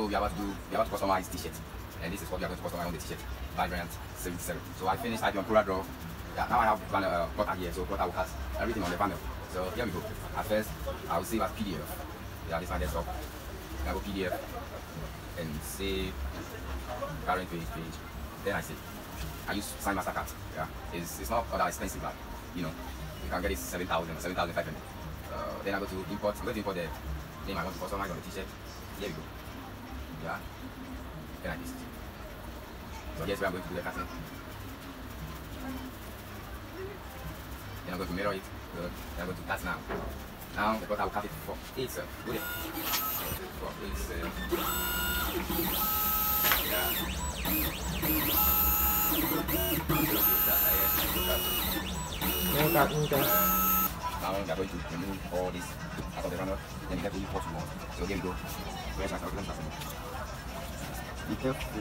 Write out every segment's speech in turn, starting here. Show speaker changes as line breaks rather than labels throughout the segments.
we have to customize t-shirt, and this is what we are going to customize on the t-shirt. Vibrant 77. So I finished typing on CorelDRAW. Yeah, now I have Plotter here, so Plotter will has everything on the panel. So here we go. At first, I will save as PDF. Yeah, this is my desktop. I go PDF and save current page. Then I save. I use Sign Mastercard. Yeah, it's not all that expensive, but you know, you can get it 7,000, 7,500. Then I go to import. I'm going to import the name I want to customize on the t-shirt. Here we go. Yeah. Then I paste. So here's where I'm going to do the cutting. Then I'm going to mirror it. Good. Then I'm going to cut now. Now the I will cut it for 8 cells. Good. For 8 cells. Yeah. Now we are going to remove all this out of the runner. Then we have to import more. So here we go. Where's my calculation? Be careful.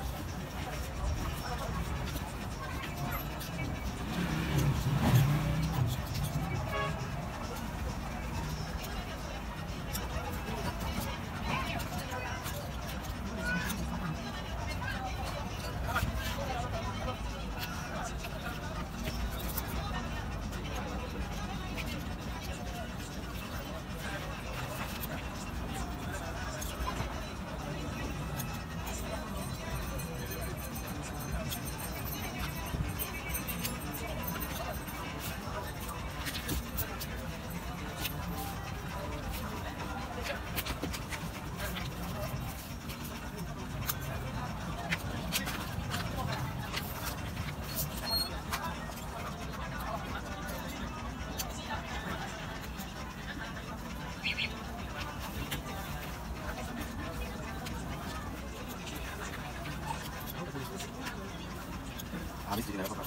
Habis tidak apa-apa.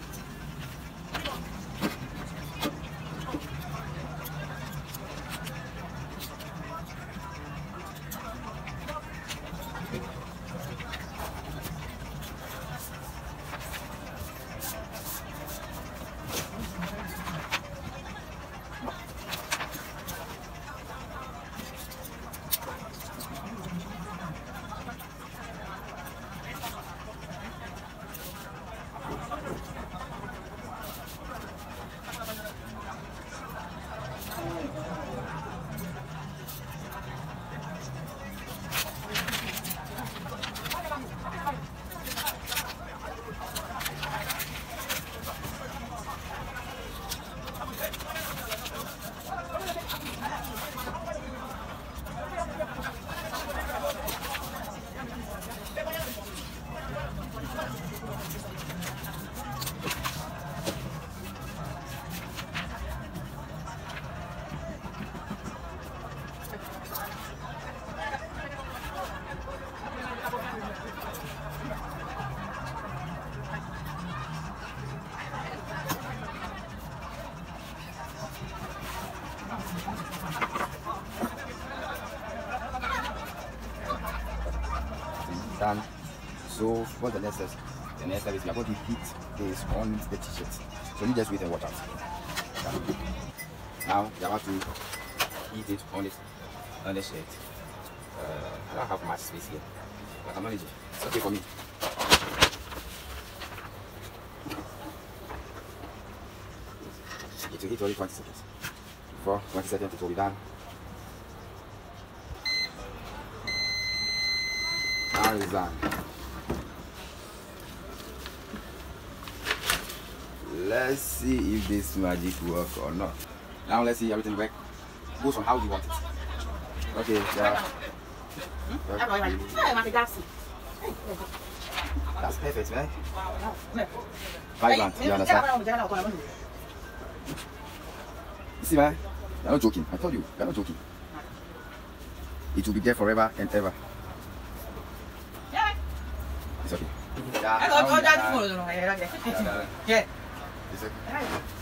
Done. So what's the next step? The next step is we are going to heat this on the t-shirt. So you just wait and watch out. Now we are about to heat it on the shirt. I don't have much space here, but I'm managing. It's okay for me. It will heat only 20 seconds. For 20 seconds it will be done. Now it's done. Let's see if this magic works or not. Now let's see everything work. Goes on how you want it. Okay, yeah. That's perfect, right? Vibrant, you understand? You see, man? You're not joking. I told you, you're not joking. It will be there forever and ever. It's okay. Yeah. It's okay.